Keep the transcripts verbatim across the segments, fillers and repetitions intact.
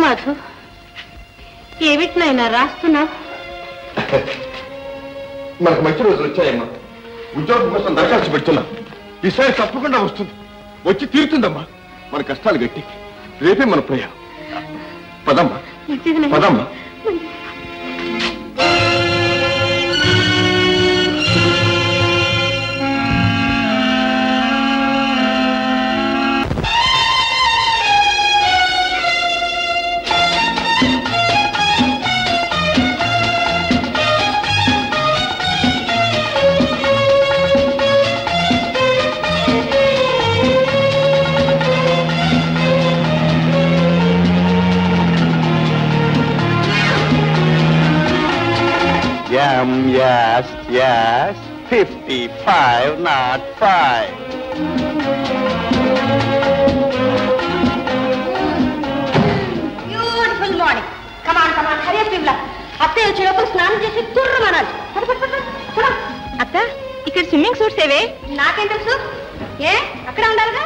మధు, ఏమిటినైనా రాస్తున్నావు? మనకు మంచి రోజులు వచ్చాయమ్మా. ఉద్యోగం కోసం దరఖాస్తు పెడుతున్నా. ఈసారి తప్పకుండా వస్తుంది, వచ్చి తీరుతుందమ్మా. మన కష్టాలు గట్టి రేపే మన ప్రయాణం. పదమ్మా పదమ్మా. Um, yes, yes, fifty-five, not five. Beautiful morning. Come on, come on, hurry up, Vimla. అత్తయ్య వచ్చేటప్పుడు స్నానం చేసి తుర్రమనాలి. అత్త, ఇక్కడ స్విమ్మింగ్ సూట్స్ ఏవే? నాకేం తెలుసు? ఏ అక్కడ ఉండాలిగా.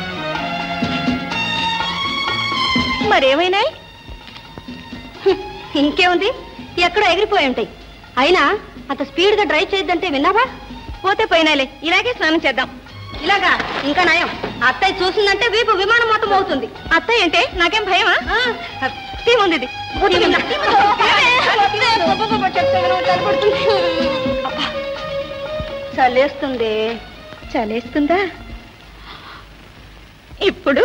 మరేమైనాయి? ఇంకేముంది, ఎక్కడో ఎగిరిపోయి ఉంటాయి. అయినా అంత స్పీడ్ గా డ్రైవ్ చేయొద్దంటే విన్నావా? పోతే పోయినాలే, ఇలాగే స్నానం చేద్దాం. ఇలాగా ఇంకా నయం. అత్తయ్య చూసిందంటే వీపు విమానం మొత్తం అవుతుంది. అత్తయ్య అంటే నాకేం భయమా? తీముంది ఇది. చలేస్తుంది. చలేస్తుందా? ఇప్పుడు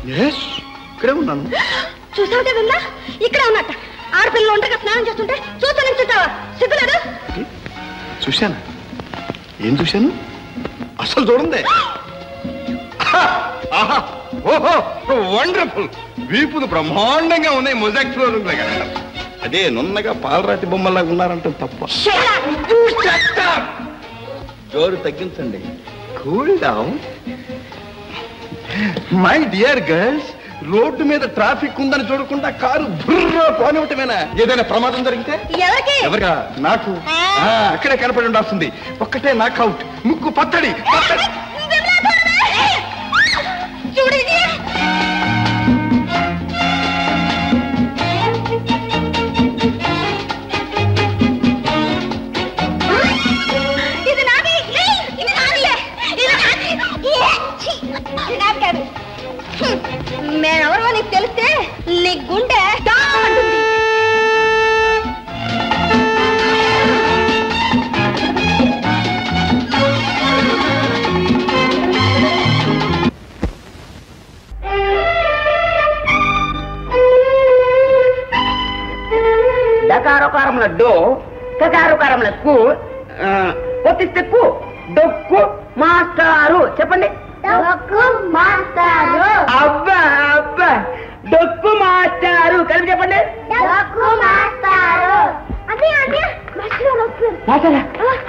ఇక్కడే ఉన్నాను. చూసావుటే విన్నా ఇక్కడే ఉన్నట్ట. ఆడపిల్లలు ఒంటరిగా స్నానం చేస్తుంటే చూస్తా నిల్చుంటావా? సిగ్గులేదు? చూశాను. ఏం చూశాను? అసలు చూడండి. ఓహో వండర్ఫుల్. వీపులు బ్రహ్మాండంగా ఉన్నాయి. మొజాక్ ఫ్లోరింగ్ లాగా. అదే నున్నగా పాలరాతి బొమ్మలాగా ఉన్నారంటే తప్ప. జోరు తగ్గించండి. Cool down. My dear girls, road మీద ట్రాఫిక్ ఉందని చూడకుండా కారు బుర్ర పోనివ్వటమేనా? ఏదైనా ప్రమాదం జరిగితే ఎవరికి? ఎవరిగా? నాకు. అక్కడే కనపడి ఉండాల్సింది. ఒక్కటే నాకౌట్. ముక్కు పచ్చడి పచ్చడి. మేమెవరో నీకు తెలిస్తే నీ గుండె అంటుంది. డకారకారంల డో, కకారకారంల కు, పొత్తిస్తే కు, డొక్కు మాస్టారు. చెప్పండి. డొక్కు మాస్టారు. అబ్బా అబ్బా, డొక్కు మాస్టారు కలిపి చెప్పండి. డొక్కు మాస్టారు. అదే అదే మాస్టర్ వస్తారు. మాస్టారా?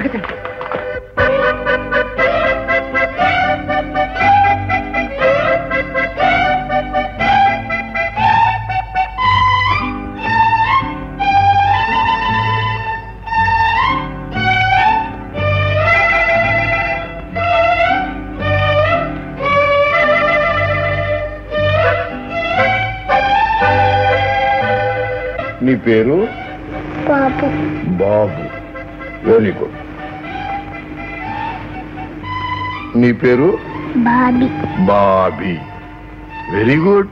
నీ పేరు? బాబు. బాబు. Very good. నీ పేరు? బాబీ. బాబీ. Very good.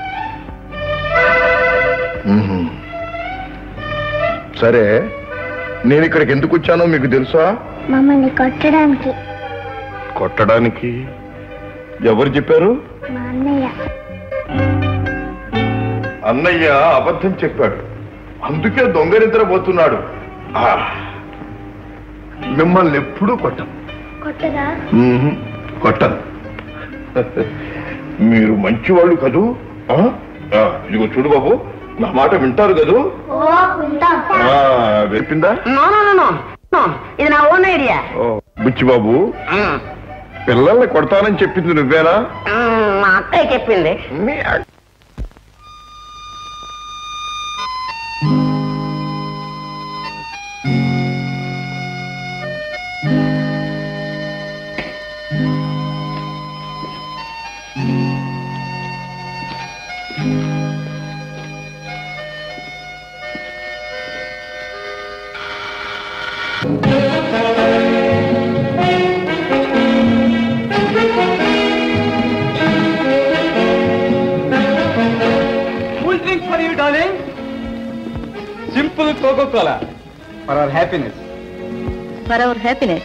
సరే, నేను ఇక్కడికి ఎందుకు వచ్చానో మీకు తెలుసా? మమ్మల్ని కొట్టడానికి. కొట్టడానికి? ఎవరు చెప్పారు? మా అన్నయ్య. అన్నయ్య అబద్ధం చెప్పాడు, అందుకే దొంగ నిద్రపోతున్నాడు. మిమ్మల్ని ఎప్పుడూ కొట్టను. కొట్టదా? కొట్టను. మీరు మంచివాళ్ళు కదూ. ఇదిగో చూడు బాబు, నా మాట వింటారు కదూ? వినిపిందా? ఇది నా ఓన్ ఐడియా. బుచ్చిబాబు, పిల్లల్ని కొడతానని చెప్పింది నువ్వేనా? మా అక్కయ్య చెప్పింది. Simple Coca-Cola for our happiness. For our happiness.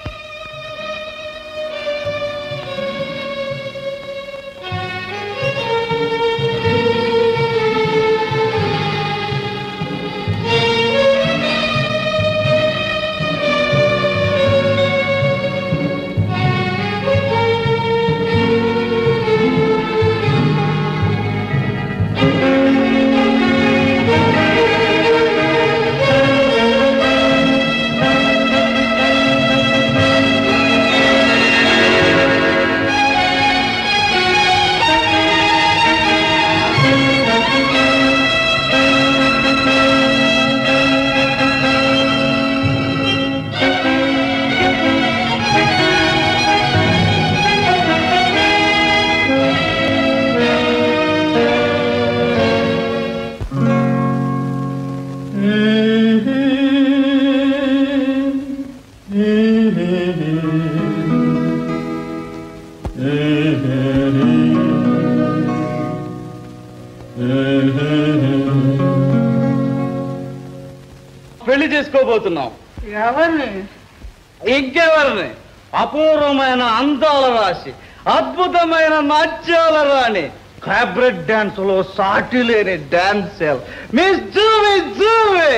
పెళ్లి చేసుకోబోతున్నాం. ఎవరిని? ఇంకెవరిని? అపూర్వమైన అందాల రాశి, అద్భుతమైన నాట్యాల రాణి క్యాబ్రెట్ డాన్స్ లో సాటి లేని డాన్స్ మిస్ జూవి జూవి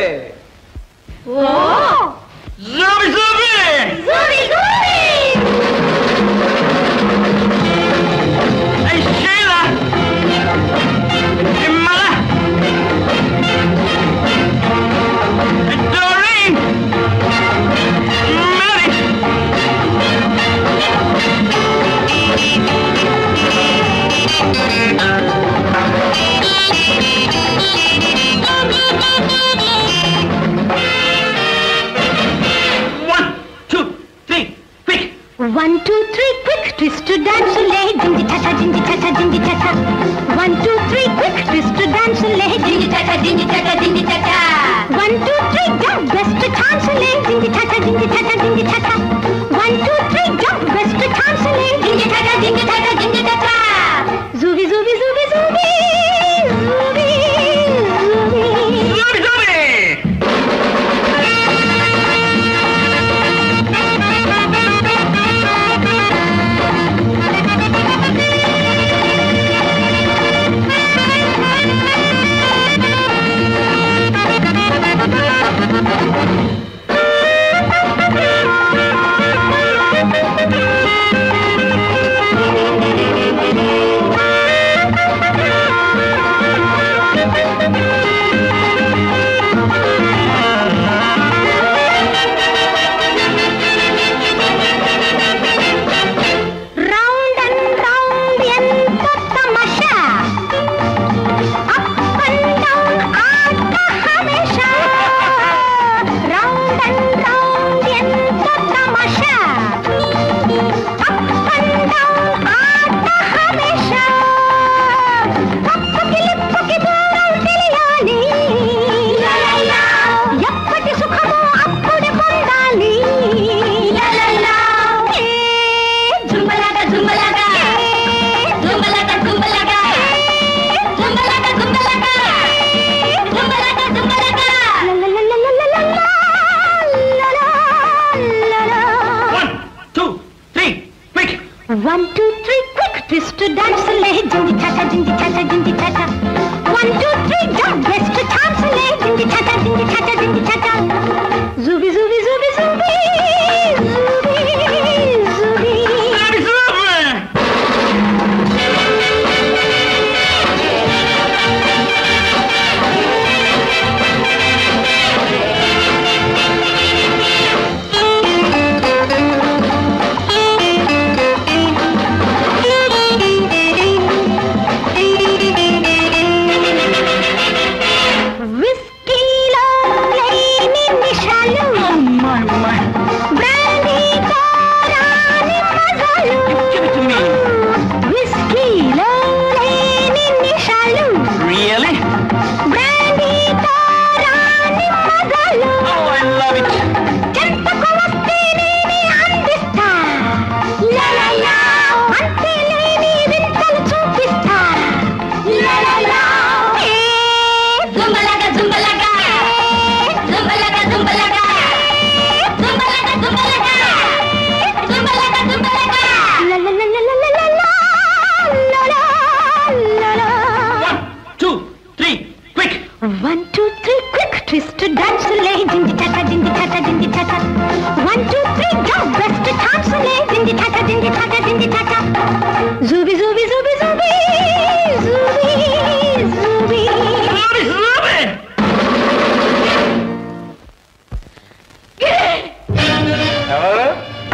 జూవి జూవి One, two, three, quick, twist to dance, lay, jingy cha-cha, jingy cha-cha, jingy cha-cha. One, two, three, quick, twist to dance, lay, jingy cha-cha, jingy cha-cha, jingy cha-cha. One, two, three, jump, best chance, lay, jingy cha-cha, jingy cha-cha, jingy cha-cha. One, two, three, jump, best chance, lay, jingy cha-cha, jingy cha-cha, jingy cha-cha. Zooby, zooby, zooby, zooby, zooby, zooby. Zooby, zooby. One, two, three, quick, twist to dance, lay, jingy cha-cha, jingy cha-cha, jingy cha-cha. One, two, three, jump, best chance, lay, jingy cha-cha, jingy cha-cha, jingy cha-cha. Zooby, zooby, zooby, zooby, zooby, zooby. One, two, three, quick, twist to dance, lay, jingy cha-cha, jingy cha-cha, jingy cha-cha. One, two, three, jump, best chance, lay, jingy cha-cha, jingy cha-cha, jingy cha-cha. Zooby, zooby, zooby, zooby, zooby, zooby. Zooby, zooby. ఎవరు?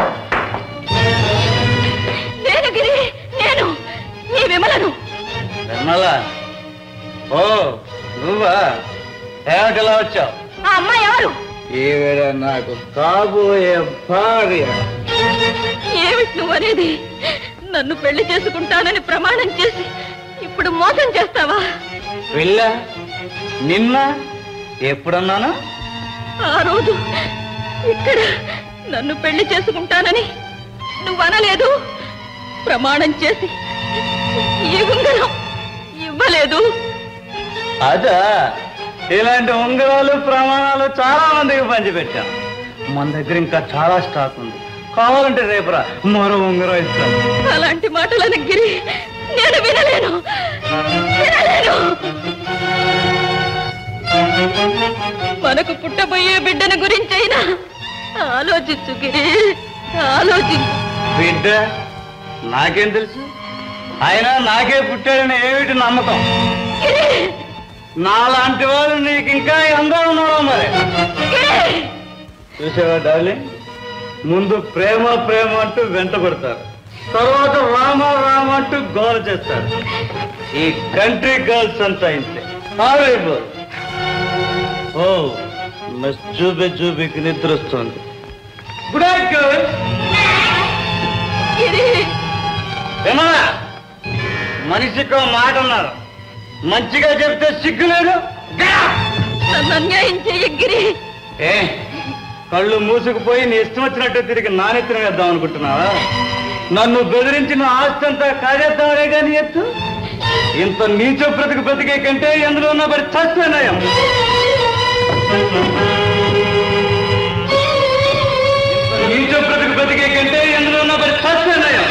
నేను గిరి, నేను నీ విమలను. విమల? ఓ నువ్వా? ఏమిటిలా వచ్చావు? ఆ అమ్మాయి ఎవరు? ఈవిడ నాకు కాబోయే భార్య. ఏమిటి నువ్వు అనేది? నన్ను పెళ్లి చేసుకుంటానని ప్రమాణం చేసి ఇప్పుడు మోసం చేస్తావా? వెళ్ళ నిన్న ఎప్పుడన్నాను? ఆ రోజు ఇక్కడ నన్ను పెళ్లి చేసుకుంటానని నువ్వు అనలేదు. ప్రమాణం చేసి ఈ ఉంగరం ఇవ్వలేదు. అదా, ఇలాంటి ఉంగరాలు ప్రమాణాలు చాలా మందికి పంచిపెట్టాను. మన దగ్గర ఇంకా చాలా స్టాక్ ఉంది. కావాలంటే రేపురా మరో ఉంగరం ఇస్తాను. అలాంటి మాటలను గిరి నేను వినలేను వినలేను మనకు పుట్టబోయే బిడ్డను గురించైనా ఆలోచించు గిరి ఆలోచించు. బిడ్డ నాకేం తెలుసు? అయినా నాకే పుట్టాడని ఏమిటి నమ్మకం? నాలాంటి వాళ్ళు నీకు ఇంకా ఎందరో ఉన్నారో మరి. చూసావా డార్లింగ్, ముందు ప్రేమ ప్రేమ అంటూ వెంట పడతారు, తర్వాత రామ రామ అంటూ గోల చేస్తారు. ఈ కంట్రీ గర్ల్స్ అంతా ఇంతే. హారిబుల్. ఓ మిస్ జూబీ జూబీకి నిద్ర వస్తుంది. Good night girls. ఏమన్నా మనిషికో మాట అన్నారు, మంచిగా చెప్తే సిగ్గు లేదు. నన్ను అన్యాయం చెయ్యి గిరి. ఏ కళ్ళు మూసుకుపోయి నీ ఇష్టం వచ్చినట్టు తిరిగి నానెత్తిన వేద్దాం అనుకుంటున్నావా? నన్ను బెదిరించిన ఆస్తి అంతా కాజేద్దామనే కానీ ఎత్తు. ఇంత నీచ బ్రతుకు బ్రతికే కంటే ఎందులో ఉన్న మరి చస్తే నయం. నీచ బ్రతుకు బ్రతికే కంటే ఎందులో ఉన్న మరి చస్తే నయం.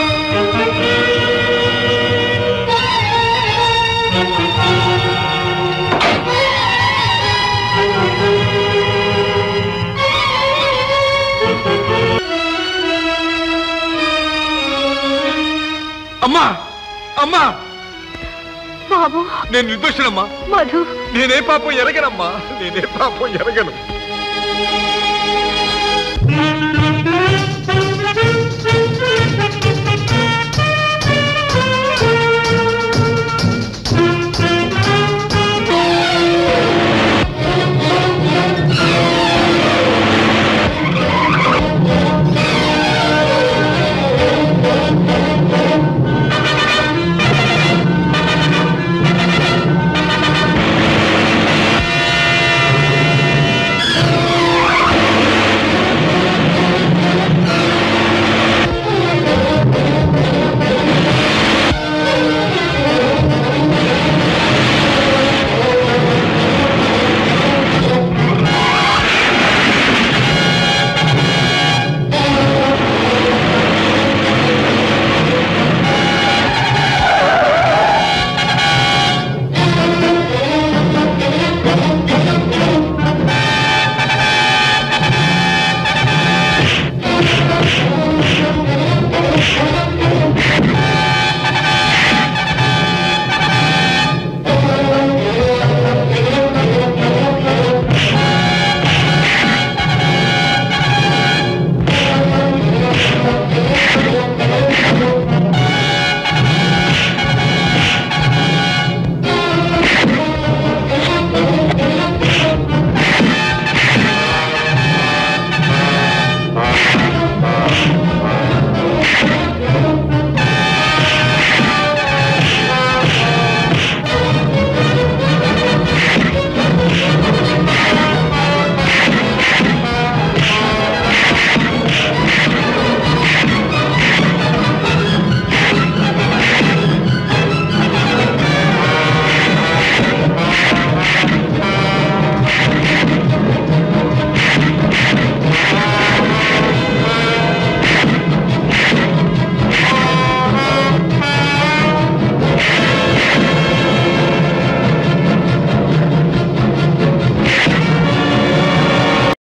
అమ్మా అమ్మా బాబు, నేను నిర్దోషనమ్మా. మధు, నేనే పాపం ఎరగనమ్మా, నేనే పాపం ఎరగను. ఆ